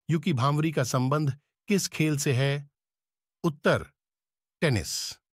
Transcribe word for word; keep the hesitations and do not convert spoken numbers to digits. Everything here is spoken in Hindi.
युकी भांवरी का संबंध किस खेल से है? उत्तर टेनिस।